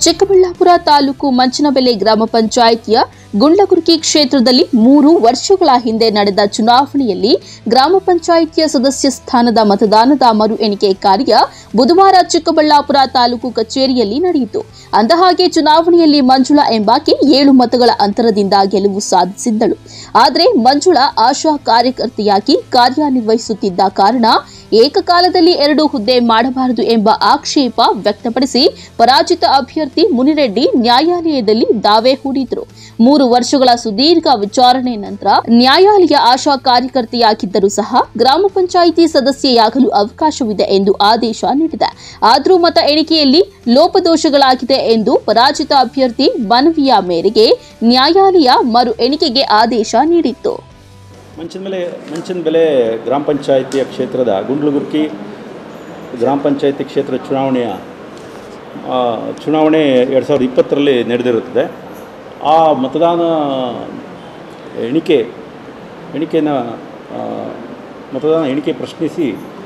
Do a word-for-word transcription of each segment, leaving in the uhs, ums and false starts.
ಚಿಕ್ಕಬಳ್ಳಾಪುರ ತಾಲೂಕು ಮಂಚನಬೆಲೆ ಗ್ರಾಮ ಪಂಚಾಯಿತಿಯ ಗುಂಡ್ಲಗುರ್ಕಿ ಕ್ಷೇತ್ರದಲ್ಲಿ ಮೂರು ವರ್ಷಗಳ ಹಿಂದೆ ನಡೆದ ಚುನಾವಣೆಯಲ್ಲಿ ಗ್ರಾಮ ಪಂಚಾಯಿತಿಯ ಸದಸ್ಯ ಸ್ಥಾನದ ಮತದಾನದ ಮರು ಎಣಿಕೆ ಕಾರ್ಯ ಬುಧವಾರ ಚಿಕ್ಕಬಳ್ಳಾಪುರ ತಾಲೂಕು ಕಚೇರಿಯಲ್ಲಿ ನಡೆಯಿತು. ಅಂದಹಾಗೆ ಚುನಾವಣೆಯಲ್ಲಿ ಮಂಜುಳಾ ಎಂಬಾಕೆ ಏಳು ಮತಗಳ ಅಂತರದಿಂದ ಗೆಲುವು ಸಾಧಿಸಿದ್ದಳು. ಆದರೆ ಮಂಜುಳಾ ಆಶಾ ಕಾರ್ಯಕರ್ತೆಯಾಗಿ ಕಾರ್ಯನಿರ್ವಹಿಸುತ್ತಿದ್ದ ಕಾರಣ ಏಕಕಾಲದಲ್ಲಿ ಎರಡು ಹುದ್ದೆ ಮಾಡಬಾರದು ಎಂಬ ಆಕ್ಷೇಪ ವ್ಯಕ್ತಪಡಿಸಿ ಪರಾಜಿತ ಅಭ್ಯರ್ಥಿ ಮುನಿರೆಡ್ಡಿ ನ್ಯಾಯಾಲಯದಲ್ಲಿ ದಾವೆ ಹೂಡಿದ್ರು. ಮೂರು ವರ್ಷಗಳ ಸುದೀರ್ಘ ವಿಚಾರಣೆ ನಂತರ ನ್ಯಾಯಾಲಯ ಆಶಾ ಕಾರ್ಯಕರ್ತೆಯಾಗಿದ್ದರೂ ಸಹ ಗ್ರಾಮ ಪಂಚಾಯಿತಿ ಸದಸ್ಯೆಯಾಗಲು ಅವಕಾಶವಿದೆ ಎಂದು ಆದೇಶ ನೀಡಿದೆ. ಆದರೂ ಮತ ಎಣಿಕೆಯಲ್ಲಿ ಲೋಪದೋಷಗಳಾಗಿದೆ ಎಂದು ಪರಾಜಿತ ಅಭ್ಯರ್ಥಿ ಮನವಿಯ ಮೇರೆಗೆ ನ್ಯಾಯಾಲಯ ಮರು ಎಣಿಕೆಗೆ ಆದೇಶ ನೀಡಿತ್ತು. ಮಂಚನಬೆಲೆ ಮಂಚನಬೆಲೆ ಗ್ರಾಮ ಪಂಚಾಯಿತಿಯ ಕ್ಷೇತ್ರದ ಗುಂಡ್ಲಗುರ್ಕಿ ಗ್ರಾಮ ಪಂಚಾಯಿತಿ ಕ್ಷೇತ್ರ ಚುನಾವಣೆಯ ಚುನಾವಣೆ ಎರಡು ಸಾವಿರದ ಇಪ್ಪತ್ತರಲ್ಲಿ ನಡೆದಿರುತ್ತದೆ. ಆ ಮತದಾನ ಎಣಿಕೆ ಎಣಿಕೆನ ಮತದಾನ ಎಣಿಕೆ ಪ್ರಶ್ನಿಸಿ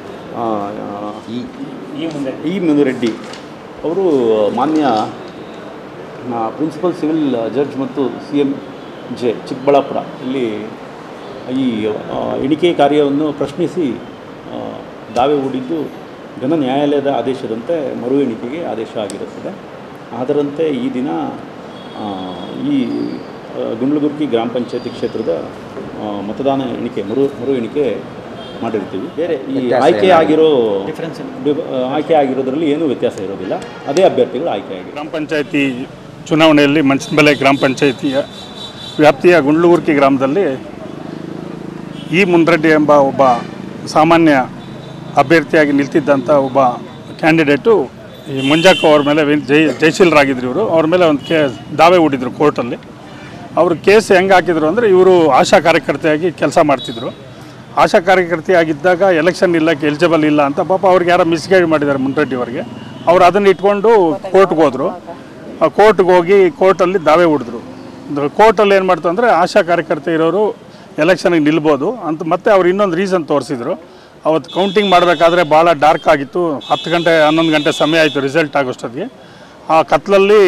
ಈ ಮುನಿರೆಡ್ಡಿ ಅವರು ಮಾನ್ಯ ಪ್ರಿನ್ಸಿಪಲ್ ಸಿವಿಲ್ ಜಡ್ಜ್ ಮತ್ತು ಸಿ ಎಂ ಜೆ ಚಿಕ್ಕಬಳ್ಳಾಪುರ ಇಲ್ಲಿ ಈ ಎಣಿಕೆ ಕಾರ್ಯವನ್ನು ಪ್ರಶ್ನಿಸಿ ದಾವೆ ಹೂಡಿದ್ದು ಘನ ನ್ಯಾಯಾಲಯದ ಆದೇಶದಂತೆ ಮರು ಎಣಿಕೆಗೆ ಆದೇಶ ಆಗಿರುತ್ತದೆ. ಅದರಂತೆ ಈ ದಿನ ಈ ಗುಂಡ್ಲಗುರ್ಕಿ ಗ್ರಾಮ ಪಂಚಾಯತಿ ಕ್ಷೇತ್ರದ ಮತದಾನ ಎಣಿಕೆ ಮರು ಮರು ಎಣಿಕೆ ಮಾಡಿರ್ತೀವಿ. ಬೇರೆ ಈ ಆಯ್ಕೆ ಆಗಿರೋ ಡಿಫ್ರೆನ್ಸ್ ಆಯ್ಕೆ ಆಗಿರೋದ್ರಲ್ಲಿ ಏನೂ ವ್ಯತ್ಯಾಸ ಇರೋದಿಲ್ಲ. ಅದೇ ಅಭ್ಯರ್ಥಿಗಳು ಆಯ್ಕೆ ಆಗಿದೆ. ಗ್ರಾಮ ಪಂಚಾಯತಿ ಚುನಾವಣೆಯಲ್ಲಿ ಮಂಚನಬೆಲೆ ಗ್ರಾಮ ಪಂಚಾಯತಿಯ ವ್ಯಾಪ್ತಿಯ ಗುಂಡ್ಲಗುರ್ಕಿ ಗ್ರಾಮದಲ್ಲಿ ಈ ಮುನಿರೆಡ್ಡಿ ಎಂಬ ಒಬ್ಬ ಸಾಮಾನ್ಯ ಅಭ್ಯರ್ಥಿಯಾಗಿ ನಿಲ್ತಿದ್ದಂಥ ಒಬ್ಬ ಕ್ಯಾಂಡಿಡೇಟು ಈ ಮಂಜಾಕ ಅವ್ರ ಮೇಲೆ ಜೈ ಜಯಶೀಲರಾಗಿದ್ದರು. ಇವರು ಅವ್ರ ಮೇಲೆ ಒಂದು ಕೇ ದಾವೆ ಹೂಡಿದ್ರು ಕೋರ್ಟಲ್ಲಿ. ಅವರು ಕೇಸ್ ಹೆಂಗೆ ಹಾಕಿದ್ರು ಅಂದರೆ ಇವರು ಆಶಾ ಕಾರ್ಯಕರ್ತೆಯಾಗಿ ಕೆಲಸ ಮಾಡ್ತಿದ್ರು. ಆಶಾ ಕಾರ್ಯಕರ್ತೆಯಾಗಿದ್ದಾಗ ಎಲೆಕ್ಷನ್ ಇಲ್ಲಕ್ಕೆ ಎಲಿಜಿಬಲ್ ಇಲ್ಲ ಅಂತ ಪಾಪ ಅವ್ರಿಗೆ ಯಾರೋ ಮಿಸ್ಗೈಡ್ ಮಾಡಿದ್ದಾರೆ ಮುನಿರೆಡ್ಡಿ ಅವರಿಗೆ. ಅವ್ರು ಅದನ್ನು ಇಟ್ಕೊಂಡು ಕೋರ್ಟ್ಗೆ ಹೋದರು. ಕೋರ್ಟ್ಗೆ ಹೋಗಿ ಕೋರ್ಟಲ್ಲಿ ದಾವೆ ಹೂಡಿದ್ರು. ಕೋರ್ಟಲ್ಲಿ ಏನು ಮಾಡ್ತು ಅಂದರೆ ಆಶಾ ಕಾರ್ಯಕರ್ತೆ ಇರೋರು ಎಲೆಕ್ಷನ್ಗೆ ನಿಲ್ಬೋದು ಅಂತ ಮತ್ತೆ ಅವ್ರು ಇನ್ನೊಂದು ರೀಸನ್ ತೋರಿಸಿದ್ರು. ಅವತ್ತು ಕೌಂಟಿಂಗ್ ಮಾಡಬೇಕಾದ್ರೆ ಭಾಳ ಡಾರ್ಕ್ ಆಗಿತ್ತು. ಹತ್ತು ಗಂಟೆ ಹನ್ನೊಂದು ಗಂಟೆ ಸಮಯ ಆಯಿತು ರಿಸಲ್ಟ್ ಆಗೋಷ್ಟೊತ್ತಿಗೆ. ಆ ಕತ್ಲಲ್ಲಿ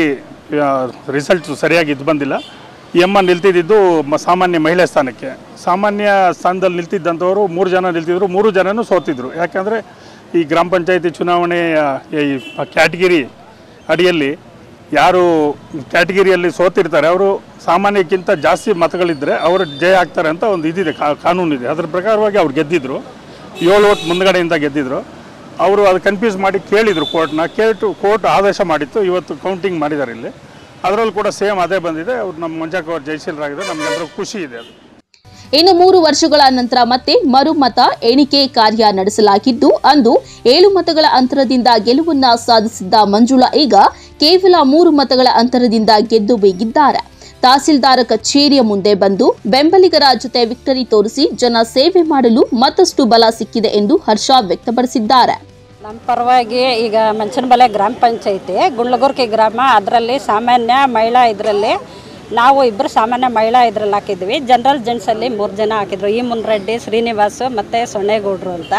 ರಿಸಲ್ಟ್ ಸರಿಯಾಗಿ ಇದು ಬಂದಿಲ್ಲ. ಈ ಅಮ್ಮ ನಿಲ್ತಿದ್ದು ಸಾಮಾನ್ಯ ಮಹಿಳೆ ಸ್ಥಾನಕ್ಕೆ. ಸಾಮಾನ್ಯ ಸ್ಥಾನದಲ್ಲಿ ನಿಲ್ತಿದ್ದಂಥವರು ಮೂರು ಜನ ನಿಲ್ತಿದ್ರು. ಮೂರು ಜನನೂ ಸೋತಿದ್ರು. ಯಾಕಂದರೆ ಈ ಗ್ರಾಮ ಪಂಚಾಯತಿ ಚುನಾವಣೆಯ ಈ ಕ್ಯಾಟಗಿರಿ ಅಡಿಯಲ್ಲಿ ಯಾರು ಕ್ಯಾಟಗಿರಿಯಲ್ಲಿ ಸೋತಿರ್ತಾರೆ ಅವರು ಸಾಮಾನ್ಯಕ್ಕಿಂತ ಜಾಸ್ತಿ ಮತಗಳಿದ್ದರೆ ಅವರು ಜಯ ಆಗ್ತಾರೆ ಅಂತ ಒಂದು ಇದಿದೆ, ಕಾನೂನಿದೆ. ಅದರ ಪ್ರಕಾರವಾಗಿ ಅವ್ರು ಗೆದ್ದಿದ್ರು. ಏಳು ಓಟ್ ಮುಂದ್ಗಡೆಯಿಂದ ಗೆದ್ದಿದ್ರು. ಅವರು ಅದು ಕನ್ಫ್ಯೂಸ್ ಮಾಡಿ ಕೇಳಿದರು ಕೋರ್ಟ್ನ. ಕೇಳಿಟ್ಟು ಕೋರ್ಟ್ ಆದೇಶ ಮಾಡಿತ್ತು. ಇವತ್ತು ಕೌಂಟಿಂಗ್ ಮಾಡಿದ್ದಾರೆ ಇಲ್ಲಿ. ಅದರಲ್ಲೂ ಕೂಡ ಸೇಮ್ ಅದೇ ಬಂದಿದೆ. ಅವ್ರು ನಮ್ಮ ಮಂಜಾಕ ಅವ್ರು ಜಯಶೀಲರಾಗಿದ್ದಾರೆ. ನಮಗೆಲ್ಲರೂ ಖುಷಿ ಇದೆ. ಅದು ಇನ್ನು ಮೂರು ವರ್ಷಗಳ ನಂತರ ಮತ್ತೆ ಮರು ಮತ ಎಣಿಕೆ ಕಾರ್ಯ ನಡೆಸಲಾಗಿದ್ದು ಅಂದು ಏಳು ಮತಗಳ ಅಂತರದಿಂದ ಗೆಲುವನ್ನ ಸಾಧಿಸಿದ್ದ ಮಂಜುಳಾ ಈಗ ಕೇವಲ ಮೂರು ಮತಗಳ ಅಂತರದಿಂದ ಗೆದ್ದು ಬೀಗಿದ್ದಾರೆ. ತಹಸೀಲ್ದಾರ್ ಕಚೇರಿಯ ಮುಂದೆ ಬಂದು ಬೆಂಬಲಿಗರ ಜೊತೆ ವಿಕ್ಟರಿ ತೋರಿಸಿ ಜನ ಸೇವೆ ಮಾಡಲು ಮತ್ತಷ್ಟು ಬಲ ಸಿಕ್ಕಿದೆ ಎಂದು ಹರ್ಷ ವ್ಯಕ್ತಪಡಿಸಿದ್ದಾರೆ. ನಮ್ಮ ಪರವಾಗಿ ಈಗ ಮಂಚನಬೆಲೆ ಗ್ರಾಮ ಪಂಚಾಯಿತಿ ಗುಂಡ್ಲಗುರ್ಕಿ ಗ್ರಾಮ, ಅದರಲ್ಲಿ ಸಾಮಾನ್ಯ ಮಹಿಳಾ ಇದರಲ್ಲಿ ನಾವು ಇಬ್ಬರು ಸಾಮಾನ್ಯ ಮಹಿಳಾ ಇದ್ರಲ್ಲಿ ಹಾಕಿದ್ವಿ. ಜನರಲ್ ಜೆಂಟ್ಸಲ್ಲಿ ಮೂರು ಜನ ಹಾಕಿದ್ರು. ಈ ಮುನಿರೆಡ್ಡಿ, ಶ್ರೀನಿವಾಸು ಮತ್ತು ಸೊನ್ನೇಗೌಡರು ಅಂತ.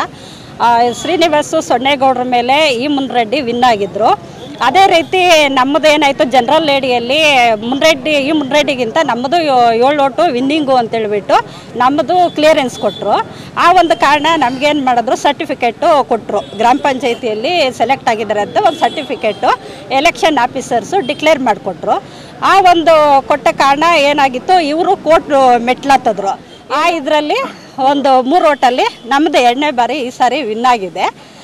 ಶ್ರೀನಿವಾಸು ಸೊನ್ನೇಗೌಡ್ರ ಮೇಲೆ ಈ ಮುನಿರೆಡ್ಡಿ ವಿನ್ ಆಗಿದ್ದರು. ಅದೇ ರೀತಿ ನಮ್ಮದು ಏನಾಯಿತು ಜನರಲ್ ಲೇಡಿಯಲ್ಲಿ ಮುನಿರೆಡ್ಡಿ ಈ ಮುನಿರೆಡ್ಡಿಗಿಂತ ನಮ್ಮದು ಏಳು ಓಟು ವಿನ್ನಿಂಗು ಅಂತೇಳ್ಬಿಟ್ಟು ನಮ್ಮದು ಕ್ಲಿಯರೆನ್ಸ್ ಕೊಟ್ಟರು. ಆ ಒಂದು ಕಾರಣ ನಮಗೇನು ಮಾಡಿದ್ರು ಸರ್ಟಿಫಿಕೇಟು ಕೊಟ್ಟರು. ಗ್ರಾಮ ಪಂಚಾಯಿತಿಯಲ್ಲಿ ಸೆಲೆಕ್ಟ್ ಆಗಿದ್ದಾರೆ ಅಂತ ಒಂದು ಸರ್ಟಿಫಿಕೇಟು ಎಲೆಕ್ಷನ್ ಆಫೀಸರ್ಸು ಡಿಕ್ಲೇರ್ ಮಾಡಿಕೊಟ್ರು. ಆ ಒಂದು ಕೊಟ್ಟ ಕಾರಣ ಏನಾಗಿತ್ತು, ಇವರು ಕೋರ್ಟ್ ಮೆಟ್ಲತ್ತದ್ರು. ಆ ಇದರಲ್ಲಿ ಒಂದು ಮೂರು ಓಟಲ್ಲಿ ನಮ್ಮದು ಎರಡನೇ ಬಾರಿ ಈ ಸಾರಿ ವಿನ್ ಆಗಿದೆ.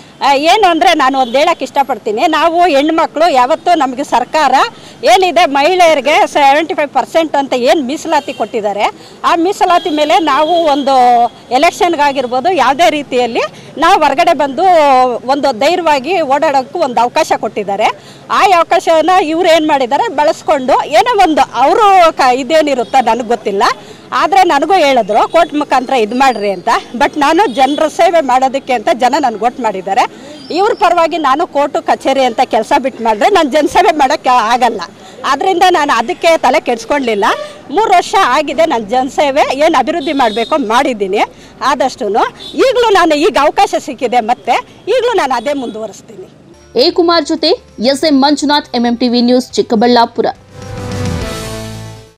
ಏನು ಅಂದರೆ ನಾನು ಒಂದು ಹೇಳಕ್ಕೆ ಇಷ್ಟಪಡ್ತೀನಿ, ನಾವು ಹೆಣ್ಮಕ್ಳು ಯಾವತ್ತೂ ನಮಗೆ ಸರ್ಕಾರ ಏನಿದೆ ಮಹಿಳೆಯರಿಗೆ ಸೆವೆಂಟಿ ಫೈವ್ ಪರ್ಸೆಂಟ್ ಅಂತ ಏನು ಮೀಸಲಾತಿ ಕೊಟ್ಟಿದ್ದಾರೆ, ಆ ಮೀಸಲಾತಿ ಮೇಲೆ ನಾವು ಒಂದು ಎಲೆಕ್ಷನ್ಗಾಗಿರ್ಬೋದು ಯಾವುದೇ ರೀತಿಯಲ್ಲಿ ನಾವು ಹೊರಗಡೆ ಬಂದು ಒಂದು ಧೈರ್ಯವಾಗಿ ಓಡಾಡೋಕ್ಕೂ ಒಂದು ಅವಕಾಶ ಕೊಟ್ಟಿದ್ದಾರೆ. ಆ ಅವಕಾಶನ ಇವ್ರು ಏನು ಮಾಡಿದ್ದಾರೆ ಬಳಸ್ಕೊಂಡು ಏನೋ ಒಂದು ಅವರು ಕ ಇದೇನಿರುತ್ತೋ ನನಗೆ ಗೊತ್ತಿಲ್ಲ, ಆದರೆ ನನಗೂ ಹೇಳಿದ್ರು ಕೋರ್ಟ್ ಮುಖಾಂತರ ಇದು ಮಾಡಿರಿ ಅಂತ. ಬಟ್ ನಾನು ಜನರ ಸೇವೆ ಮಾಡೋದಕ್ಕೆ ಅಂತ ಜನ ನನಗೆ ಓಟ್ ಮಾಡಿದ್ದಾರೆ. ಇವ್ರ ಪರವಾಗಿ ನಾನು ಕೋರ್ಟು ಕಚೇರಿ ಅಂತ ಕೆಲಸ ಬಿಟ್ಟು ಮಾಡಿದ್ರೆ ನಾನು ಜನಸೇವೆ ಮಾಡೋಕ್ಕೆ ಆಗಲ್ಲ. ಆದ್ದರಿಂದ ನಾನು ಅದಕ್ಕೆ ತಲೆ ಕೆಡಿಸ್ಕೊಳ್ಳಲಿಲ್ಲ. ಮೂರು ವರ್ಷ ಆಗಿದೆ ನನ್ನ ಜನಸೇವೆ ಏನು ಅಭಿವೃದ್ಧಿ ಮಾಡಬೇಕೋ ಮಾಡಿದ್ದೀನಿ. ಆದಷ್ಟು ಈಗಲೂ ನಾನು ಈಗ ಅವಕಾಶ ಸಿಕ್ಕಿದೆ, ಮತ್ತೆ ಈಗಲೂ ನಾನು ಅದೇ ಮುಂದುವರಿಸ್ತೀನಿ. ಎ ಕುಮಾರ್ ಜೊತೆ SM Manjunath, MM TV news, Chikkaballapur.